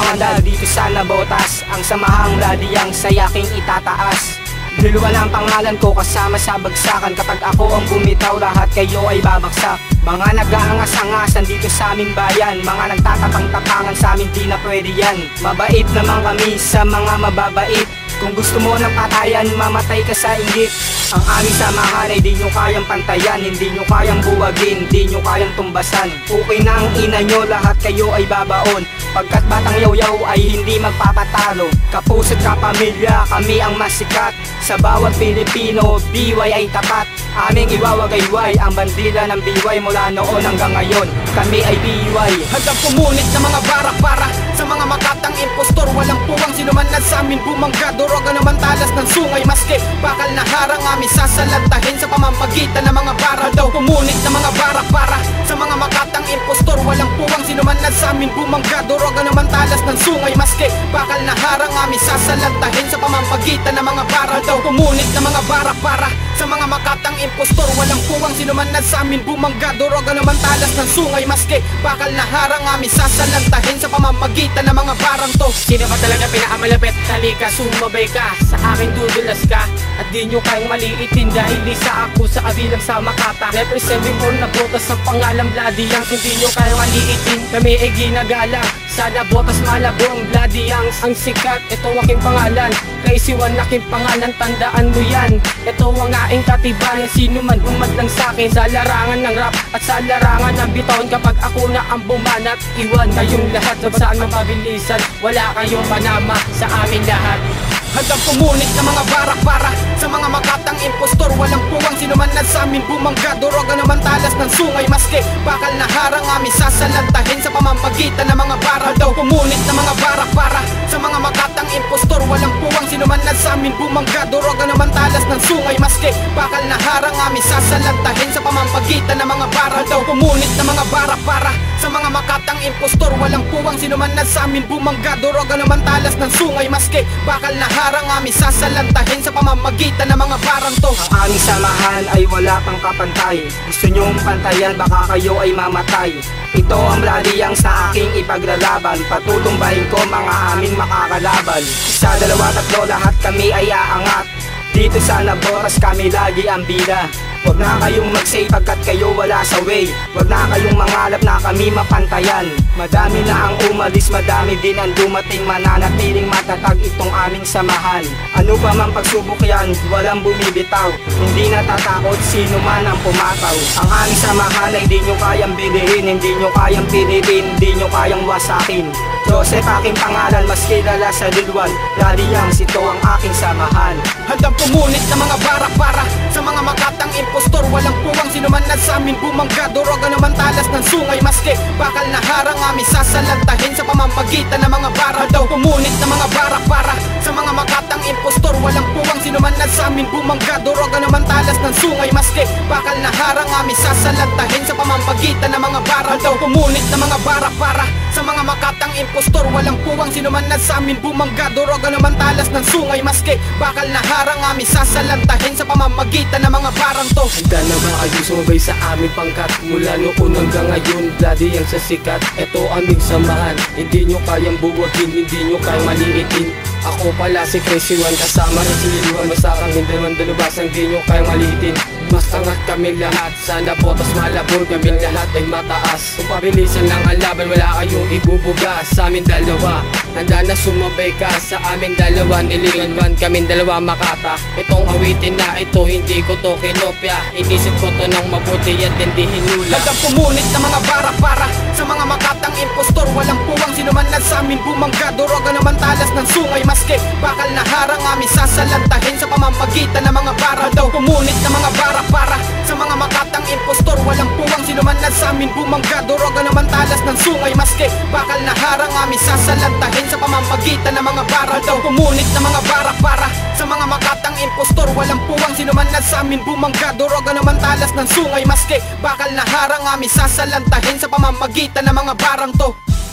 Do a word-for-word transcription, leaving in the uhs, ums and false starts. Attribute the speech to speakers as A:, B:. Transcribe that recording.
A: pangalan dito sa Nabotas, ang samahang ladiyang sa yaking itataas. Dalawa ng pangalan ko kasama sa bagsakan, kapag ako ang bumitaw lahat kayo ay babagsak. Mga nag-aangas-angasan dito sa aming bayan, mga nagtatapang-tapangan sa amin, di na pwede yan. Mabait naman kami sa mga mababait, kung gusto mo ng patayan, mamatay ka sa inggit. Ang aming samahan ay di nyo kayang pantayan, hindi nyo kayang buwagin, di nyo kayang tumbasan. Okay na ang ina nyo, lahat kayo ay babaon, pagkat batang yaw-yaw ay hindi magpapatalo. Kapuso't kapamilya, kami ang masikat, sa bawat Pilipino, B Y ay tapat. Aming iwawagayway ang bandila ng B Y mula noon hanggang ngayon, kami ay B Y.
B: Hanggang pumunit ng mga bara-para sa mga makatang impostor, walang puwang sinumanad sa amin bumangga. Doroga naman talas ng sungay, maski bakal na harang aming sasalantahin sa pamamagitan ng mga bara. Daw pumunit ng mga bara-para sa mga makatang impostor, walang puwang sinumanad sa amin bumangga. Doroga naman talas ng sungay, maski bakal na harang aming sasalantahin sa pamamagitan ng mga bara. Daw pumunit ng mga bara-para sa mga makatang impostor, walang puwang sinumanad sa amin bumangga. Doroga naman talas ng sungay, maski bakal na harang aming sasalantahin sa pamamagitan ng mga barang to.
C: Sino ba talaga pinakamalapit? Halika, sumabay ka, sa akin dudulas ka, at di nyo kayang maliitin dahil isa ako sa kabilang sa Makata. Representing for Nabotas ang pangalang Bloody Yangs, hindi nyo kayang maliitin, kami ay ginagalang. Sa Nabotas malabo ang Bloody Yangs, ang sikat, ito aking pangalan. Kaisiwan aking pangalan, tandaan mo yan. Ito ang aking katibayan, sino man umadlang sa'kin sa larangan ng rap at sa larangan ng bitawan. Kapag ako na ang bumanat, iwan kayong lahat, saan mapabilisan, wala kayong panama sa amin lahat.
B: Hanggang pumunit ng mga bara-para sa mga makatang impostor, walang puwang sinumanad sa amin bumangga. Doroga naman talas ng sungay, maski bakal na harang aming sasalantahin sa pamamagitan ng mga bara. Daw pumunit ng mga bara-para sa mga makatang impostor, walang puwang sinumanad sa amin bumangga. Doroga naman talas ng sungay, maski bakal na harang aming sasalantahin sa pamamagitan ng mga bara. Daw pumunit ng mga bara-para sa mga makatang impostor, walang puwang sinumanad sa amin bumangga. Doroga naman talas ng sungay, maski bakal na harang aming sasalantahin sa pamamagitan ng mga barang to.
A: Ang aming samahan ay wala pang kapantay, gusto nyong pantayan baka kayo ay mamatay. Ito ang Bloody Yangs na aking ipaglalaban, patutungbahin ko mga aming makakalaban. Sa dalawa tatlo lahat kami ay aangat, dito sa Nabotas kami lagi ang bida. Huwag na kayong mag-say pagkat kayo wala sa way, huwag na kayong mangalap na kami mapantayan. Madami na ang umalis, madami din ang dumating, mananatiling matatag itong aming samahan. Ano pa mang pagsubok yan, walang bumibitaw, hindi natatakot sino man ang pumataw. Ang aming samahan ay di nyo kayang bilihin, hindi nyo kayang pilitin, hindi nyo kayang wasakin. Joseph aking pangalan, mas kilala sa Lilwan, Bloody Yangs, ito ang aking samahan.
B: Hanggang pumunit ng mga bara-para sa mga makatang impostor, walang puwang sinumanad sa amin bumangga. Doroga naman talas ng sungay, maski bakal na harang aming sasalantahin sa pamamagitan ng mga bara. Daw pumunit ng mga bara-para sa mga makatang impostor, walang puwang sinumanad sa amin bumangga. Doroga naman talas ng sungay, maski bakal na harang aming sasalantahin sa pamamagitan ng mga bara. Daw pumunit ng mga bara-para sa mga makatang impostor, walang puwang sinumanad sa amin bumangga. Doroga naman talas ng sungay, maski bakal na harang aming sasalantahin sa pamamagitan ng mga barang to.
C: Handa na ba kayo sumabay sa aming pangkat? Mula noon hanggang ngayon, Bloody Yangs sa sikat, ito aming samahan. Hindi nyo kayang buwagin, hindi nyo kayang maliitin. Ako pala si Crazy One, kasama rin si Lilwan, masakang hindaman dalubasang di nyo kayang maliitin. Mas angat kami lahat, sa Nabotas malabo kami lahat ay mataas. Kung pabilisan lang ang laban, wala kayong ibubuga sa amin dalawa. Handa na sumabay ka sa amin dalawa, nililanwan kaming dalawa Makata. Itong awitin na ito, hindi ko to kinopya, inisip ko to ng mabuti at hindi hinula.
B: Hanggang pumunit ng mga bara-para sa mga makatang impostor, walang puwang sinumanad sa amin bumangga. Doroga naman talas ng sungay, maski bakal na harang aming sasalantahin sa pamamagitan ng mga bara. Daw pumunit ng mga bara-para sa mga makatang impostor, walang puwang sinumanad sa amin bumangga. Doroga naman talas ng sungay, maski bakal na harang aming sasalantahin sa pamamagitan ng mga bara. Daw pumunit ng mga bara-para sa mga makatang impostor, walang puwang sinumanad sa amin bumangga. Doroga naman talas ng sungay, maski bakal na harang aming sasalantahin sa pamamagitan ng mga barang to.